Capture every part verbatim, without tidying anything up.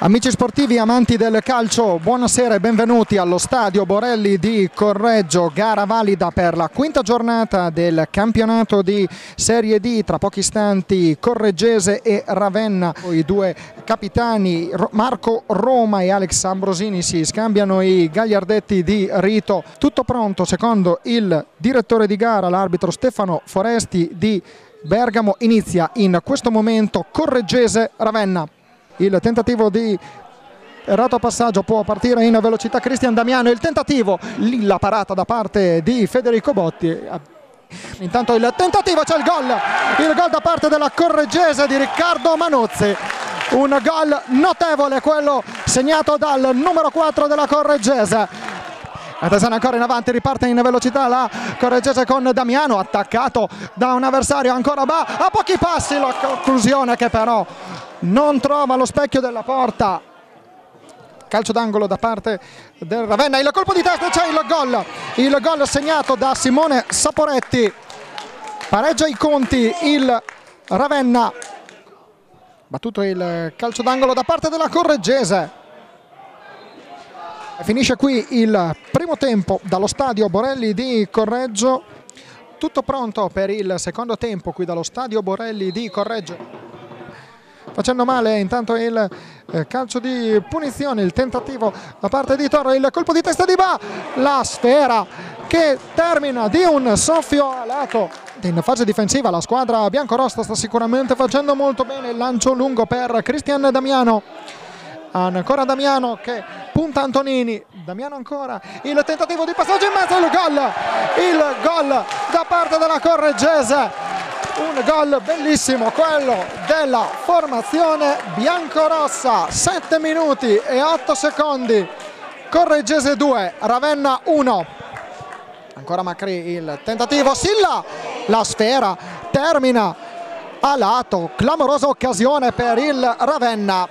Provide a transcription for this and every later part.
Amici sportivi, amanti del calcio, buonasera e benvenuti allo Stadio Borelli di Correggio, gara valida per la quinta giornata del campionato di Serie D. Tra pochi istanti Correggese e Ravenna, i due capitani Marco Roma e Alex Ambrosini si scambiano i gagliardetti di rito. Tutto pronto secondo il direttore di gara, l'arbitro Stefano Foresti di Bergamo. Inizia in questo momento Correggese-Ravenna. Il tentativo di errato passaggio, può partire in velocità Cristian Damiano, il tentativo, lì la parata da parte di Federico Botti. Intanto il tentativo, c'è il gol, il gol da parte della Correggese di Riccardo Manuzzi. Un gol notevole quello segnato dal numero quattro della Correggese. Attenzione, ancora in avanti, riparte in velocità la Correggese con Damiano, attaccato da un avversario ancora ba a pochi passi, la conclusione che però non trova lo specchio della porta. Calcio d'angolo da parte del Ravenna, il colpo di testa, c'è il gol, il gol segnato da Simone Saporetti, pareggia i conti il Ravenna. Battuto il calcio d'angolo da parte della Correggese. Finisce qui il primo tempo dallo Stadio Borelli di Correggio. Tutto pronto per il secondo tempo qui dallo Stadio Borelli di Correggio. Facendo male intanto il eh, calcio di punizione, il tentativo da parte di Torre, il colpo di testa di Ba, la sfera che termina di un soffio a lato. In fase difensiva la squadra biancorossa sta sicuramente facendo molto bene. Il lancio lungo per Cristian Damiano, ancora Damiano che punta Antonini, Damiano ancora, il tentativo di passaggio in mezzo, il gol, il gol da parte della Correggese. Un gol bellissimo quello della formazione biancorossa. Sette minuti e otto secondi. Correggese due, Ravenna uno. Ancora Macri, il tentativo, Silla, la sfera termina a lato. Clamorosa occasione per il Ravenna.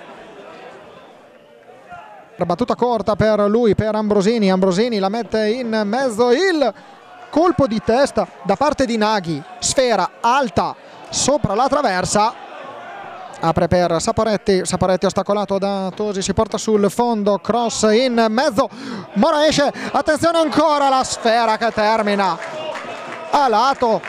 Battuta corta per lui, per Ambrosini. Ambrosini la mette in mezzo, il colpo di testa da parte di Naghi, sfera alta sopra la traversa, apre per Saporetti, Saporetti ostacolato da Tosi, si porta sul fondo, cross in mezzo, Mora esce, attenzione ancora la sfera che termina a lato.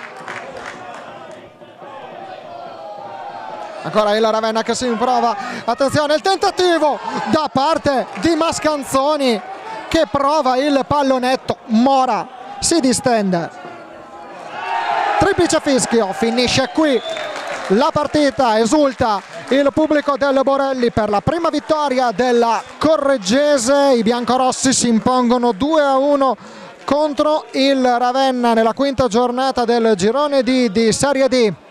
Ancora il Ravenna che si improva, attenzione il tentativo da parte di Mascanzoni che prova il pallonetto, Mora si distende. Triplice fischio, finisce qui la partita, esulta il pubblico del Borelli per la prima vittoria della Correggese. I biancorossi si impongono due a uno contro il Ravenna nella quinta giornata del girone D di Serie D.